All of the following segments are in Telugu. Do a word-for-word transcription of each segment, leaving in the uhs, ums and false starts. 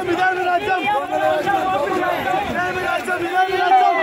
రాజ్యం ఇదేమి రాజ్యం ఇదేమి రాజ్యం ఇదేమి రాజ్యం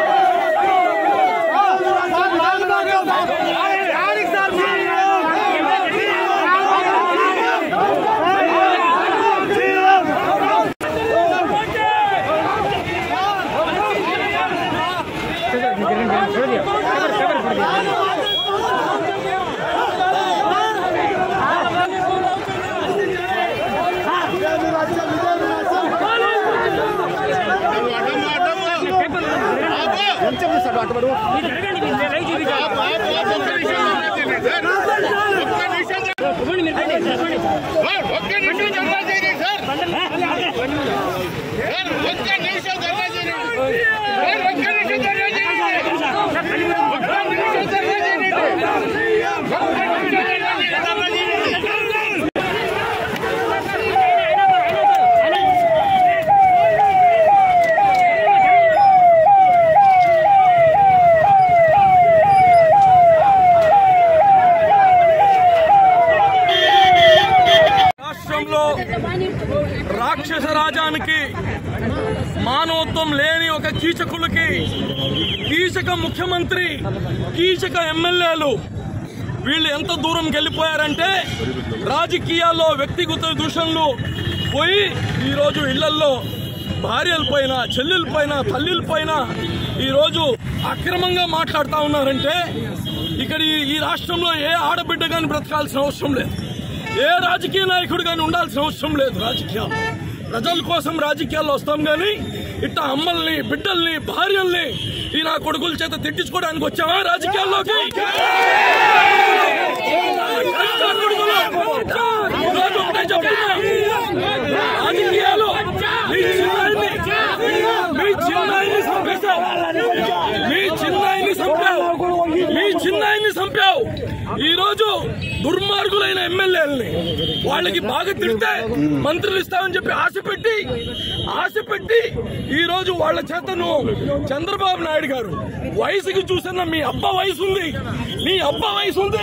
రాక్షస రాజానికి మానవత్వం లేని ఒక కీచకులకి కీచక ముఖ్యమంత్రి కీచక ఎమ్మెల్యేలు వీళ్ళు ఎంత దూరం వెళ్ళిపోయారంటే రాజకీయాల్లో వ్యక్తిగత దూషణలు పోయి ఈరోజు ఇళ్లల్లో భార్యల పైన చెల్లెల పైన తల్లిల పైన ఈరోజు అక్రమంగా మాట్లాడుతూ ఉన్నారంటే ఇక్కడ ఈ రాష్ట్రంలో ఏ ఆడబిడ్డ కానీ బ్రతకాల్సిన అవసరం లేదు, ఏ రాజకీయ నాయకుడు కానీ ఉండాల్సిన అవసరం లేదు. రాజకీయాలు ప్రజల కోసం రాజకీయాల్లో వస్తాం కానీ ఇట్లా అమ్మల్ని బిడ్డల్ని భార్యల్ని ఈ నా కొడుకుల చేత తిట్టించుకోవడానికి వచ్చావా రాజకీయాల్లోకి? రాజకీయాలు మీ చిన్నాయిని మీ చిన్నాయిని చంపేశావు, మీ చిన్నాయిని చంపావు, మీ చిన్నాయిని చంపావు. ఈ రోజు దుర్మార్గులైన ఎమ్మెల్యేలని వాళ్ళకి బాగా తిడితే మంత్రులు ఇస్తామని చెప్పి ఆశ పెట్టి ఆశ పెట్టి ఈ రోజు వాళ్ళ చేతను చంద్రబాబు నాయుడు గారు వయసుకి చూసిన మీ అబ్బ వయసు ఉంది, మీ అబ్బ వయసు ఉంది,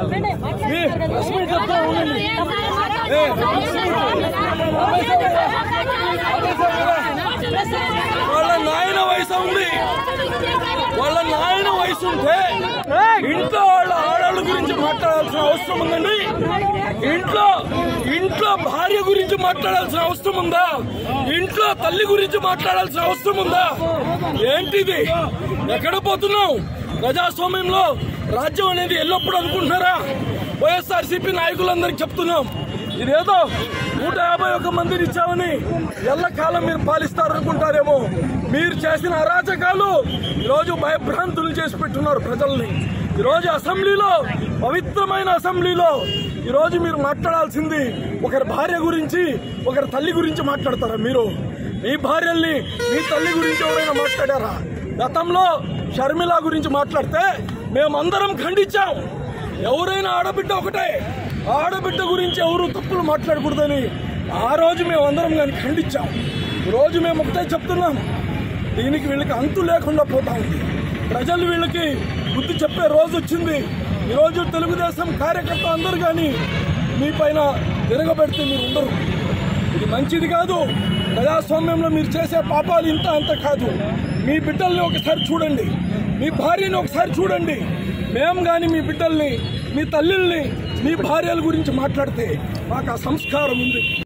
వాళ్ళ నాయన వయసు ఉంది, వాళ్ళ నాయన వయసు ఉంటే ఇంట్లో వాళ్ళ ఆడవాళ్ళ గురించి మాట్లాడాల్సిన అవసరం ఉందండి. ఇంట్లో ఇంట్లో భార్య గురించి మాట్లాడాల్సిన అవసరం ఉందా? ఇంట్లో తల్లి గురించి మాట్లాడాల్సిన అవసరం ఉందా? ఏంటిది? ఎక్కడ పోతున్నాం? ప్రజాస్వామ్యంలో రాజ్యం అనేది ఎల్లప్పుడు అనుకుంటున్నారా? వైఎస్ఆర్సీపీ నాయకులందరికీ చెప్తున్నాం, ఇదేదో నూట యాభై ఒక్క మందిని ఇచ్చామని ఎల్లకాలం మీరు పాలిస్తారనుకుంటారేమో. మీరు చేసిన అరాచకాలు ఈరోజు భయభ్రాంతులు చేసి పెట్టున్నారు ప్రజల్ని. ఈరోజు అసెంబ్లీలో, పవిత్రమైన అసెంబ్లీలో ఈరోజు మీరు మాట్లాడాల్సింది ఒకరి భార్య గురించి, ఒకరి తల్లి గురించి మాట్లాడతారా? మీరు మీ భార్యల్ని, మీ తల్లి గురించి ఎవరైనా మాట్లాడారా? గతంలో షర్మిల గురించి మాట్లాడితే మేమందరం ఖండించాం. ఎవరైనా ఆడబిడ్డ ఒకటే, ఆడబిడ్డ గురించి ఎవరు తప్పులు మాట్లాడకూడదని ఆ రోజు మేమందరం కానీ ఖండించాం. ఈరోజు మేము ఒకటే చెప్తున్నాం, దీనికి వీళ్ళకి అంతు లేకుండా పోతా ఉంది. ప్రజలు వీళ్ళకి బుద్ధి చెప్పే రోజు వచ్చింది. ఈరోజు తెలుగుదేశం కార్యకర్త అందరూ కానీ మీ పైన తిరగబెడితే మీరు ఉండరు. ఇది మంచిది కాదు. ప్రజాస్వామ్యంలో మీరు చేసే పాపాలు ఇంత అంత కాదు. మీ బిడ్డల్ని ఒకసారి చూడండి, మీ భార్యని ఒకసారి చూడండి. మేము కానీ మీ బిడ్డల్ని, మీ తల్లిల్ని, మీ భార్యల గురించి మాట్లాడితే మాకు ఆ సంస్కారం ఉంది.